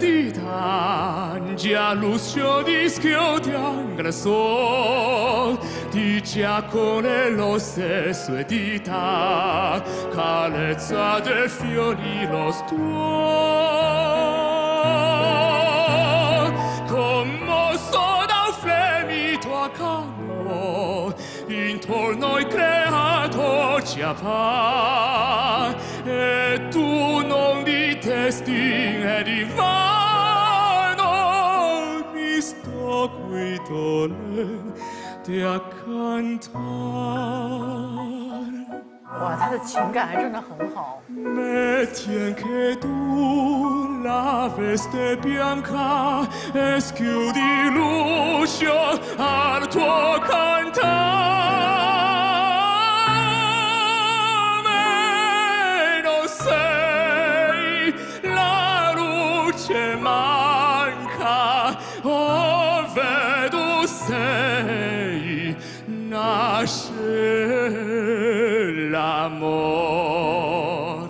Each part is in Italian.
Già l'uscio schiodiamo il sol di giacone lo stesso edità calezza del fiori lo stuolo commosso da un fremito accano intorno il creato ci appare e tu non di testi e di sto qui dolente a cantar 哇，他的情感还真的很好。 Mettien che tu la veste bianca e schiudi l'uscio al tuo cantare non sei la luce manca oh vedo sei nasce l'amor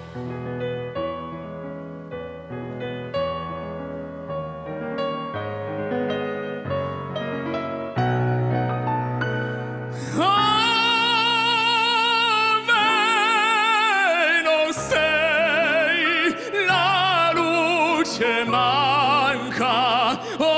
non sei la luce manca